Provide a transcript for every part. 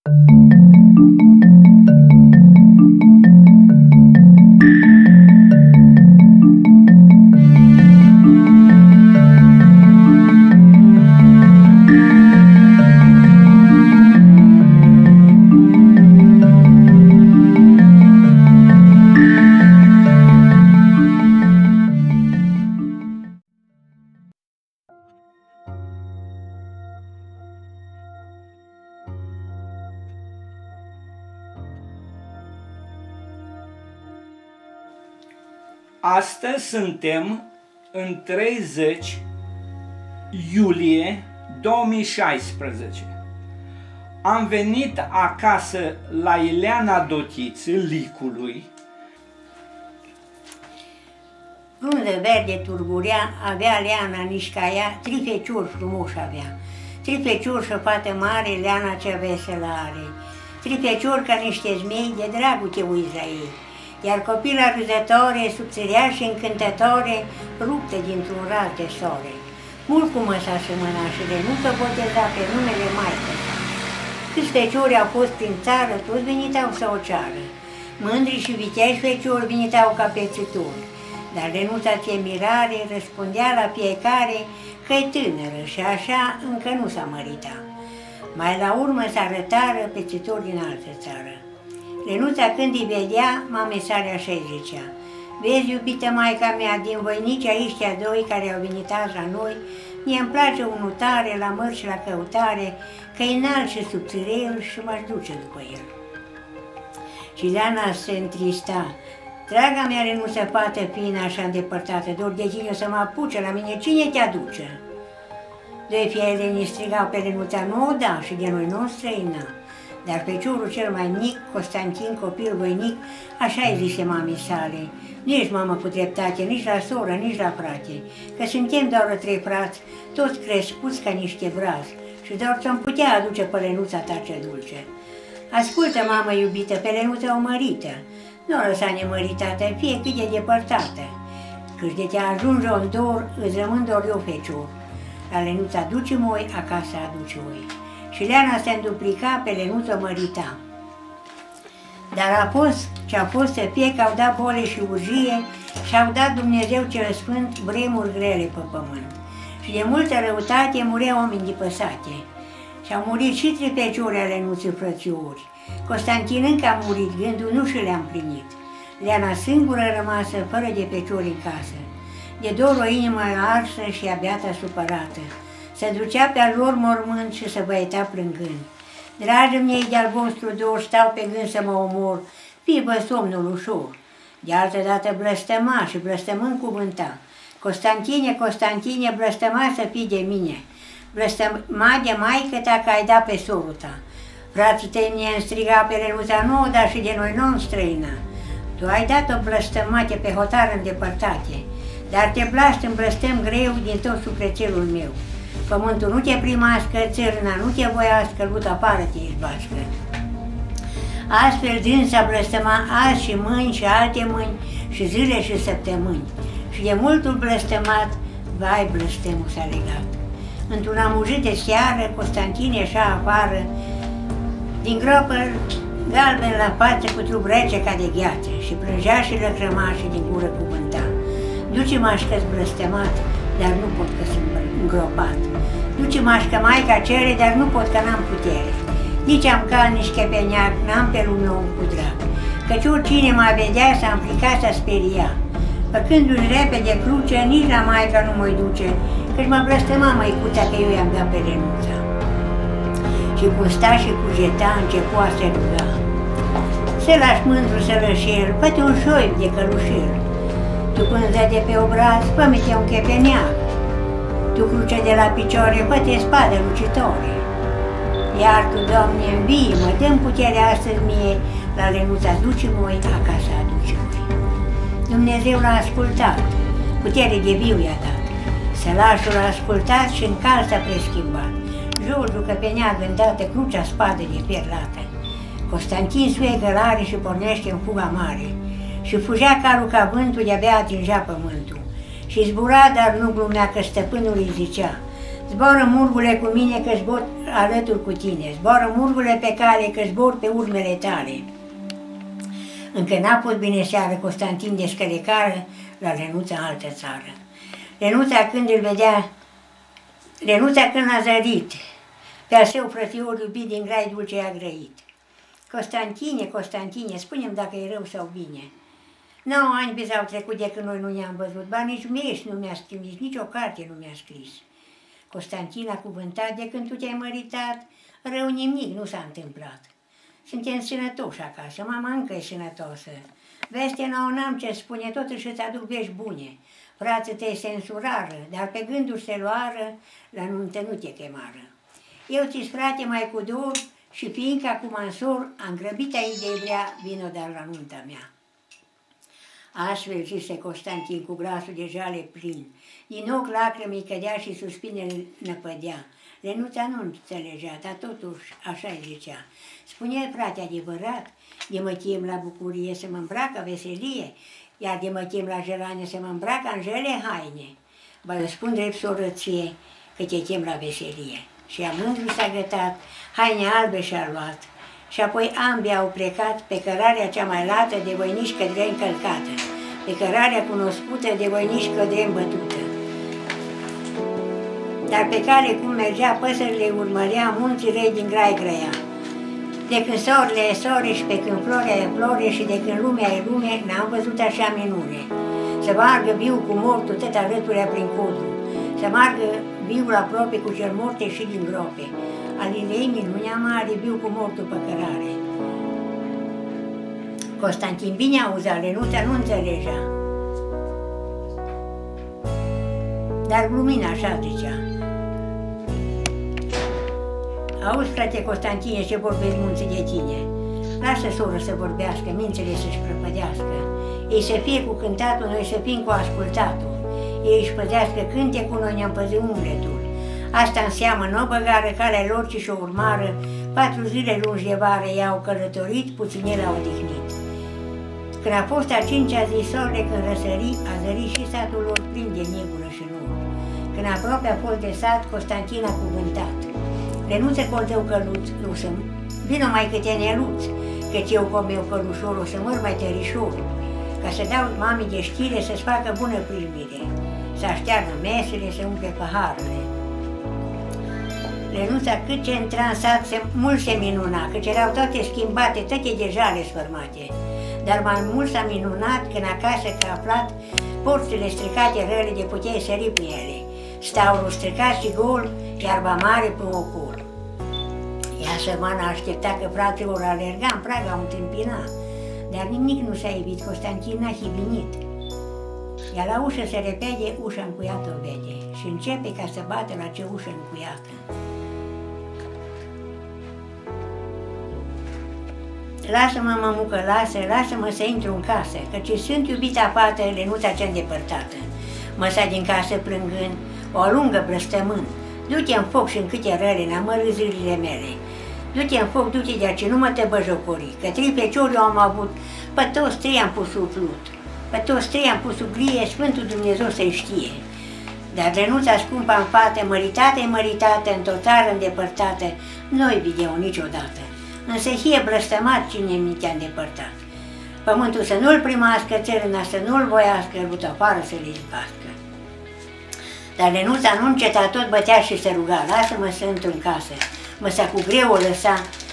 Astăzi suntem în 30 iulie 2016. Am venit acasă la Ileana Dotiță, Licului. Frunză verde turburea, avea Leana nișcaia, 3 feciori frumoși avea. 3 feciori și o fată mare, Leana cea veselă are. 3 feciori ca niște zmei, de dragul te uiți la ei. Iar copila râzătoare, subțărea și încântătoare, ruptă dintr-un raz de soare. Mult cu măsa semăna și de nu se boteza pe numele maică. Câți feciori au fost prin țară, toți venitau să o ceară. Mândri și viteași feciori venitau ca pețitori. Dar Lenuța ție mirare răspundea la fiecare că-i tânără și așa încă nu s-a măritat. Mai la urmă s-arătară pețitori din altă țară. Lenuța când îi vedea, mamei sale așa-i zicea: vezi, iubită maica mea, din voinici ăștia doi care au venit azi la noi, mie-mi place unul tare la măr și la căutare, că-i înalt și subțirel și m-aș duce după el. Și Leana se întrista: draga mea Lenuță, fată fiind așa îndepărtată, dor de tine o să mă apuce la mine, cine te aduce? Doi fieleni strigau pe Lenuța: nu o da și de noi nu o străina. Dar feciorul cel mai mic, Constantin, copil voinic, așa-i zise mamei sale: nu ești mamă cu dreptate, nici la soră, nici la frate, că suntem doar 3 frați, toți crescuți ca niște brazi, și doar ți-am putea aduce pe Lenuța ta ce dulce. Ascultă, mamă iubită, pe Lenuța o mărită, nu o lăsa nemăritată, fie cât de depărtată, căci de te ajunge în dor, îți rămân doar eu fecior. La Lenuța duce-moi, acasă aduce-oi. Și Leana se înduplica, pe Lenuță o mărita. Dar a fost ce-a fost să fie, că au dat bole și urgie și-au dat Dumnezeu cel Sfânt vremuri grele pe pământ. Și de multă răutate mureau oameni depăsate. Și-au murit și 3 feciori ale Lenuței frățiori. Constantin încă a murit, gândul nu și le-a împlinit. Leana singură rămasă, fără de feciori în casă. De dor o inimă arsă și abia-ta supărată. Se ducea pe-al lor mormânt și se băieta plângând. Dragii mei, de-al vostru dor, stau pe gând să mă omor, fie-vă somnul ușor. De altă dată blăstăma și blăstămând cuvânta: Constantine, Constantine, blăstăma să fii de mine, blăstăma de maică ta că ai dat pe sorul ta. Frații tăi mie-mi striga pe Lenuța nouă, dar și de noi nu străina. Tu ai dat-o blăstămate pe hotar îndepărtate, dar te blastăm, blăstăm greu din tot sufletelul meu. Pământul nu te primască, țărâna nu te voiască, luta afară te izbașcă. Astfel dânsa blăstăma azi și mâini și alte mâini și zile și săptămâni. Și de multul blăstămat, vai, blăstămul s-a legat. Într-un amujit de seară, Constantin ieșea afară, din gropă galben la față cu trup rece ca de gheață, și plângea și lăcrăma și din gură cuvânta: duce-mă-aș că-s blăstămat, dar nu pot că sunt îngropat. Duce-mă-aș că maica cere, dar nu pot că n-am putere. Nici am cal, nici chepeniac, n-am pe lume om cu drag. Căci oricine mă vedea s-a împlicat să speria. Făcându-și repede cruce, nici la maica nu mă-i duce, căci mă blăstăma măicuța că eu i-am dat pe Lenuța. Și cum sta și cugeta, începu a se ruga: să lași mândru să rășel, fă-te un șoip de călușel. Tu pânză de pe obraz, fă-mi-te un chepeniac. Tu cruce de la picioare, fă-te spadă lucitoare. Iar tu, Doamne, învie-mă, dă-mi puterea astăzi mie, la Lenuța duce-moi, acasă aduce-moi. Dumnezeu l-a ascultat, putere de viu i-a dat. Sălașul a ascultat și în cal s-a preschimbat. Jurul că pe neagă îndată, crucea spadă de pierlată. Constantin suie călare și pornește în fuga mare. Și fugea calul ca vântul, de-abia atingea pământul. Și zbura, dar nu glumea, că stăpânul îi zicea: Zboară murgule cu mine că zbor alături cu tine, zboară murgule pe cale că zbor pe urmele tale. Încă n-a fost bine seară, Constantin de Scălecară, la Lenuța în altă țară. Lenuța când îl vedea, Lenuța când a zărit, pe-al său frățior iubit din grai dulce i-a grăit. Constantine, Constantine, spune-mi dacă e rău sau bine. 9 ani bine au trecut de când noi nu ne-am văzut, ba nici mie nu mi-a scris, nici o carte nu mi-a scris. Constantin a cuvântat, de când tu te-ai măritat, rău nimic nu s-a întâmplat. Suntem sănătoși acasă, mama încă e sănătoasă. Veste n-am ce spune, totuși îți aduc vești bune. Frații tăi se însurară, dar pe gânduri se luară, la nuntă nu te chemară. Eu ți-s frate mai cu dor și fiindcă acum însor, am grăbit aici de vrea, vino dar la nunta mea. Astfel zise Constantin cu glasul de jale plin. Din ochi lacrimii cădea și suspinele năpădea. Lenuța nu înțelegea, dar totuși așa-i zicea. Spune, frate, adevărat, de mă chem la bucurie să mă îmbracă veselie, iar de mă chem la jelane să mă îmbracă în jele haine. Ba eu spun drept sorăție că te chem la veselie. Și amândru s-a gătat, haine albe și-a luat. Și apoi ambii au plecat pe cărarea cea mai lată de voinici către încălcată, pe cărarea cunoscută de voinici către îmbătută. Dar pe care cum mergea, păsările urmărea, munții rei din grai grăia. De când soarele e soare și pe când florea e flore și de când lumea e lume, n-am văzut așa minune. Să meargă viu cu mortul tot alăturea prin codru, să meargă viul aproape cu cel morte și din grope. Alilei minunea mare, viu cu mortul pe cărare. Constantin bine auzea, Lenuța nu înțelegea. Dar glumina așa zicea. Auzi, frate Constantine, ce vorbesc munții de tine. Lasă, soră, să vorbească, mințele să-și prăpădească. Ei să fie cu cântatul, noi să fim cu ascultatul. Ei își păzească cântecul, noi ne-am păzit umbletul. Asta înseamnă nu o băgară calea lor, ci și o urmară. 4 zile lungi de vară i-au călătorit, puține l-au odihnit. Când a fost a 5-a zi, soarele când răsări, a zărit și satul lor plin de negură și nor. Când aproape a fost de sat, Constantin a cuvântat. Lenuță coldău căluț, vină mai câte neluț, căci eu cu meu călușor o să măr mai tărișor, ca să dau mamii de știre să-ți facă bună primire, să aștearnă mesele, să umple paharele. Lenuța cât ce intra în sat, mult se minuna, căci erau toate schimbate, toate dejale sfărmate. Dar mai mult s-a minunat când acasă că a aflat porțile stricate răle de puteai sări pe ele. Staurul stricat și gol, iarba mare pe ocol. Ea sărmana aștepta că frații vor alerga în praga, o întâmpina, dar nimic nu s-a evit, Constantin n-a hibinit. Ea la ușă se repede, ușa încuiată o vede și începe ca să bată la ce ușă încuiată. Lasă-mă, mămucă, lasă-mă să intru în casă, căci sunt iubita fată, Lenuța cea îndepărtată. Măsa din casă plângând, o alungă blăstămând. Du-te în foc și în câte răle, n-amărâ zilele mele. Du-te în foc, du-te de aici, nu mă te băjocori, că 3 feciori eu am avut, pe toți 3 am pus sub plut, pe toți 3 am pus sub glie, Sfântul Dumnezeu să-i știe. Dar Lenuța scumpă în fată, măritată, într-o țară îndepărtată, nu-i video niciodată. Însă fie blăstămat cine mi te-a îndepărtat. Pământul să nu-l primască, țărâna să nu-l voiască, lut afară să-l izbască. Dar Lenuța nu înceta, tot bătea și se ruga, lasă-mă să intru în casă. Măsa cu greu o lăsa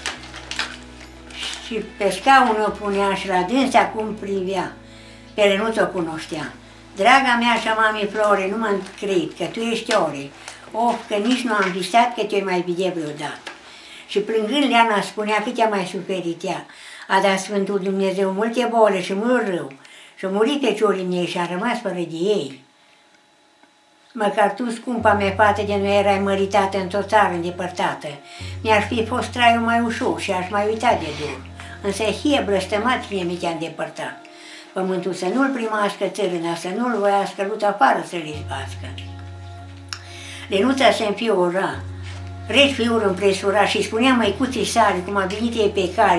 și pe scaun o punea și la dânsa cum privea. Pe Lenuța o cunoștea. Draga mea și mami Flore, nu mă cred că tu ești ore. Of, că nici nu am visat că te-o mai vede vreodată. Și plângând Leana spunea cât a mai suferit ea. A dat Sfântul Dumnezeu multe bole și mult rău. Și-a murit feciorii mei și a rămas fără de ei. Măcar tu, scumpa mea fată, de nu erai măritată într-o țară îndepărtată. Mi-ar fi fost traiul mai ușor și aș mai uita de dor. Însă hie blăstămat cine mi te-a îndepărtat. Pământul să nu-l primască, țărâna să nu-l voiască, lut afară să-l izbască. Lenuța se înfiora. Reci fiul împresura și spunea măicuții sale cum a venit ei pe care, cum Constantin o aduse și câte îi mai spuse.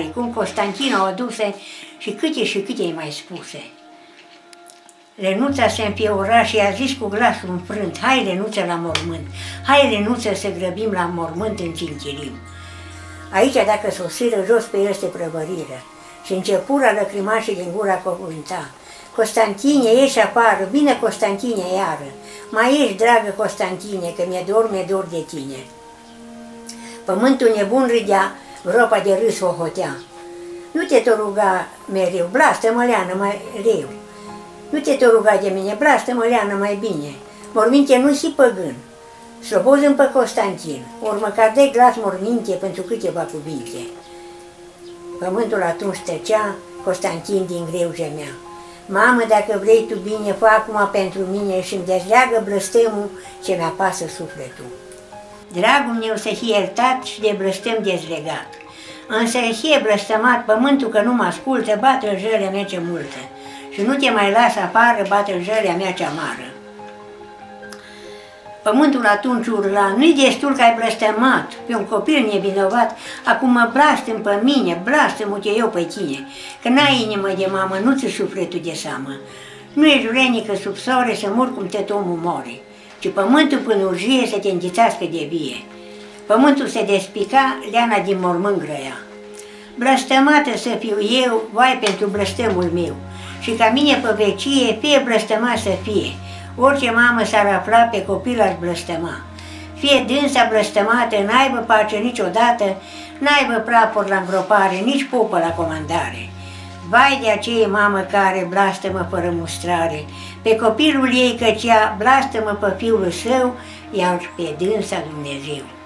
Lenuța se înfiora și a zis cu glasul înfrânt: hai, Lenuță, la mormânt, hai, Lenuță, să grăbim la mormânt în cinchilim. Aici, dacă sosiră, jos pe el este prăvăriră și începură lăcrimașii din gura cuvânta: Constantine, ieși afară, bine, Constantine, iară, mai ești, dragă Constantine, că mi-e dor de tine. Pământul nebun râdea, groapa de râs o hotea. Nu te tot ruga mereu, blastă-mă, leană, mai reu. Nu te tot ruga de mine, blastă-mă, leană, mai bine. Morminte nu-i păgân, sloboză-mi pe Constantin, ori măcar dai glas morminte pentru câteva cuvinte. Pământul atunci tăcea, Constantin din greu gemea: mamă, dacă vrei tu bine, fă acum pentru mine și-mi dezleagă blăstămul ce mi-apasă sufletul. Dragul meu să fie iertat și de blăstăm dezlegat, însă fie blăstămat pământul că nu mă ascultă, bată-l jălea mea ce multă și nu te mai las afară, bată-l jălea mea cea amară. Pământul atunci urla: nu-i destul că ai blăstămat pe un copil nevinovat, acum mă blastăm pe mine, blastăm-te eu pe tine, că n-ai inimă de mamă, nu-ți sufletul de seamă. Nu e jurenică sub soare să mor cum tot omul more, ci pământul până urgie să te înghițească de vie. Pământul se despica, leana din mormânt grăia. Blăstămată să fiu eu, vai pentru blăstămul meu, și ca mine pe vecie, fie blăstămat să fie. Orice mamă s-ar afla, pe copil aș blăstăma. Fie dânsa blăstămată, n-aibă pace niciodată, n-aibă prapor la îngropare, nici popă la comandare. Vai de aceea mamă care blastămă fără mustrare, pe copilul ei căci ea blastămă pe fiul său, iar pe dânsa Dumnezeu.